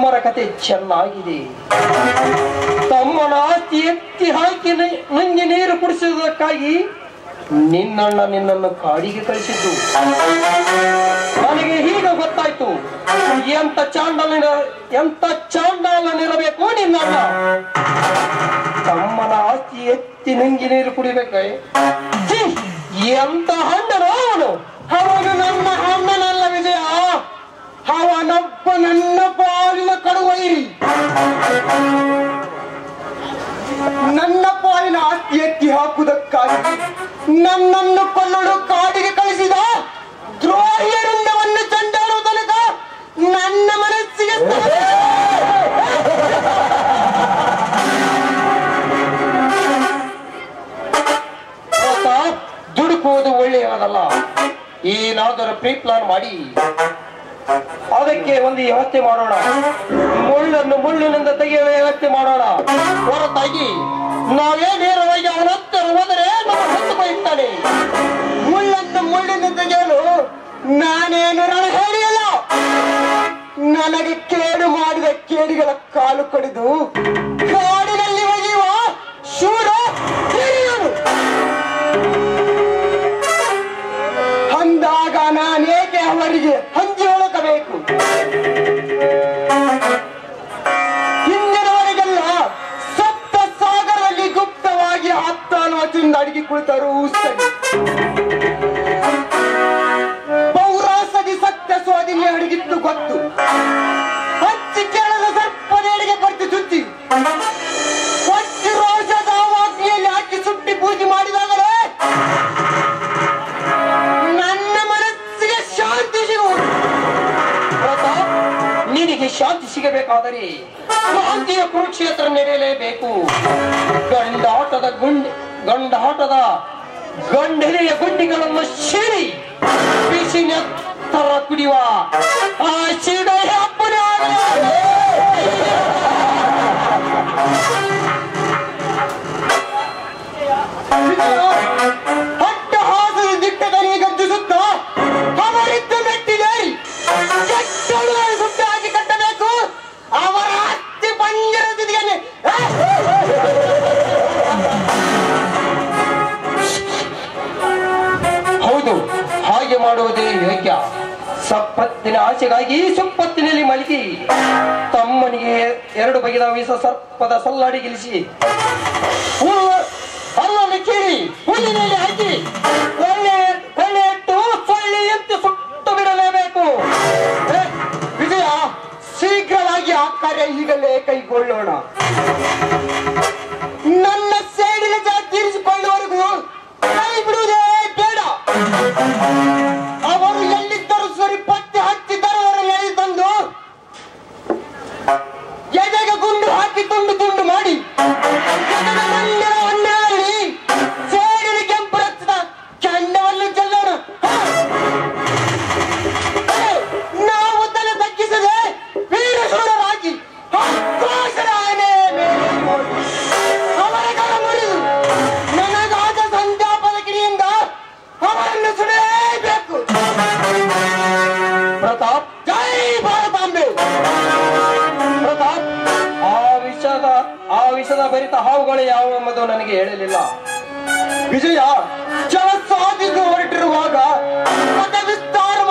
ತಮ್ಮನ ಕತೆ ಚೆನ್ನಾಗಿದೆ. ತಮ್ಮನ ಆಸ್ತಿ ಎತ್ತಿ ಹಾಕಿ ನಂಗೆ ನೀರು ಕುಡಿಸುವುದಕ್ಕಾಗಿ ನಿನ್ನನ್ನು ಕಾಡಿಗೆ ಕಳಿಸಿದ್ದು ನನಗೆ ಹೀಗೆ ಗೊತ್ತಾಯ್ತು. ಎಂತ ಚಾಂಡಾಲನಿರಬೇಕು ನಿನ್ನಣ್ಣ. ತಮ್ಮನ ಆಸ್ತಿ ಎತ್ತಿ ನಂಗೆ ನೀರು ಕುಡಿಬೇಕ? ಎಂತ ಹಣ್ಣನು ಅವನು? ಅವನು ನನ್ನ ಅಣ್ಣನಲ್ಲ ವಿಜಯ, ಅವನೊಬ್ಬ ನನ್ನ ಪಾಲಿನ ಕಡುವೈರಿ. ನನ್ನ ಪಾಲಿನ ಆಸ್ತಿ ಎತ್ತಿ ಹಾಕುವುದಕ್ಕಾಗಿ ನನ್ನನ್ನು ಕೊಲ್ಲಲು ಕಾಡಿಗೆ ಕಳಿಸಿದ ದ್ರೋಹಿಯರಿಂದವನ್ನು ಚಂಡಾಡುವ ತನಕ ನನ್ನ ಮನಸ್ಸಿಗೆ ದುಡುಕುವುದು ಒಳ್ಳೆಯದಲ್ಲ. ಏನಾದರೂ ಪ್ರೀ ಪ್ಲಾನ್ ಮಾಡಿ ಅದಕ್ಕೆ ಒಂದು ವ್ಯವಸ್ಥೆ ಮಾಡೋಣ. ಮುಳ್ಳನ್ನು ಮುಳ್ಳಿನಿಂದ ತೆಗೆಯುವ ವ್ಯವಸ್ಥೆ ಮಾಡೋಣ. ಹೊರತಾಗಿ ನಾವೇ ನೇರವಾಗಿ ಅವನ ಹತ್ತಿರ ಹೋದರೆ ನಮ್ಮ ಹೊತ್ತು ಬಯಸ್ತಾನೆ. ಮುಳ್ಳನ್ನು ಮುಳ್ಳಿನ ತೆಗೆಯಲು ನಾನೇನು ರಣ ಹೇಳಿಯಲ್ಲ. ನನಗೆ ಕೇಡು ಮಾಡಿದ ಕೇಡಿಗಳ ಕಾಲು ಕಡಿದು ಕಾಡಿನಲ್ಲಿ ಒಗೆಯುವ ಶೂರ ಹಿರಿಯನು. ಅಂದಾಗ ನಾನೇಕೆ ಅವರಿಗೆ ಹಂಚಿ ಹೊಳಕಬೇಕು? ಹಿಂದಿನವರಿಗೆಲ್ಲ ಸಪ್ತ ಸಾಗರದಲ್ಲಿ ಗುಪ್ತವಾಗಿ ಆತ್ಮಾನುವತಿಯಿಂದ ಅಡಿಗೆ ಕುಳಿತರು ಸರಿ. ಪೌರಾಸದಿ ಸತ್ಯ ಸ್ವಾಧೀನ ಅಡಿಗಿತ್ತು ಗೊತ್ತು. ಹಚ್ಚಿ ಕೇಳದ ಸರ್ಪದೇಳಿಗೆ ಬರ್ತಿ ಸುದ್ದಿ ಹೊಚ್ಚಿ ರೋಷದ ವಾಸಿಯಲ್ಲಿ ಹಾಕಿ ಸುಟ್ಟಿ ಪೂಜೆ ಮಾಡಿದಾಗಲೇ ನನ್ನ ಮನಸ್ಸಿಗೆ ಶಾಂತಿ ಸಿಗುವುದು. ನಿನಗೆ ಶಾಂತಿ ಸಿಗಬೇಕಾದರೆ ಶಾಂತಿಯ ಕುರುಕ್ಷೇತ್ರ ನಡೆಯಲೇಬೇಕು. ಗಂಡಾಟದ ಗಂಡನೆಯ ಗುಂಡಿಗಳನ್ನು ಸೀಳಿ ಬಿಸಿ ನೆತ್ತರ ಕುಡಿಯುವ ಆ ಸೀಡೆಯ ಅಪ್ಪನೇ ಹಟ್ಟ ಹಾಸದ ದಿಟ್ಟದಲ್ಲಿ ಗರ್ಜಿಸುತ್ತಾ ಅವರಿದ್ದ ಮೆಟ್ಟಿಲೇರಿ ಸುಟ್ಟ ಹಾಕಿ ಕಟ್ಟಬೇಕು. ಅವರ ಹತ್ತಿ ಪಂಜರದಿಗೆ ಹೌದು, ಹಾಗೆ ಮಾಡುವುದೇ ಯೋಗ್ಯ. ಸಪ್ಪತ್ತಿನ ಆಸೆಗಾಗಿ ಸುಪ್ಪತ್ತಿನಲ್ಲಿ ಮಲಗಿ ತಮ್ಮನಿಗೆ 2 ಬಗೆದ ವಿಷ ಸರ್ಪದ ಸಲ್ಲಾಡಿಗಿಲಿಸಿ ಅಲ್ಲನ್ನು ಕೀರಿ ಹುಲ್ಲಿನಲ್ಲಿ ಹಾಕಿ ಕೊಳ್ಳೆ ಇಟ್ಟು ಸೊಳ್ಳೆಯಂತೆ ಸುಟ್ಟು ಬಿಡಲೇಬೇಕು. ವಿಜಯ, ಶೀಘ್ರವಾಗಿ ಆ ಕಾರ್ಯ ಈಗಲೇ ಕೈಗೊಳ್ಳೋಣ. ನನ್ನ ಸೇಡಿನ ತೀರಿಸಿಕೊಳ್ಳುವವರೆಗೂ ಕೈ ಬಿಡುವುದೇ ಬೇಡ. ಅವರು ಎಲ್ಲಿದ್ದರೂ ಸರಿ ಪತ್ತೆ ಹಚ್ಚಿದ್ದರು ಅವರನ್ನು ಎಳಿ ತಂದು ಎದೆಗೆ ಗುಂಡು ಹಾಕಿ ತುಂಡು ಮಾಡಿ ಸೇಡಿನ ಕೆಂಪು ರಕ್ತದ ಕೆಂಡವನ್ನು ಚೆಲ್ಲೋಣ. ನಾವು ತಲೆ ತಗ್ಗಿಸದೆ ವೀರಶೂರರಾಗಿ ಆಕ್ರೋಶದ ಆನೆ ಮೇಲೆ ಅವರ ಕರ ಮುರಿದು ನನಗಾದ ಸಂತಾಪದ ಕಿಡಿಯಿಂದ ಅವರನ್ನು ಸುಡಲೇಬೇಕು. ಪ್ರತಾಪ್, ಜೈ ಭಾರತಾಂಬೆ. ಪ್ರತಾಪ್, ಆ ವಿಷದ ಭರಿತ ಹಾವುಗಳು ಯಾವುವೆಂಬುದು ನನಗೆ ಹೇಳಲಿಲ್ಲ. ವಿಜಯ, ಜಲ ಸಾಧಿಸಲು ಹೊರಟಿರುವಾಗ ಮತ ವಿಸ್ತಾರ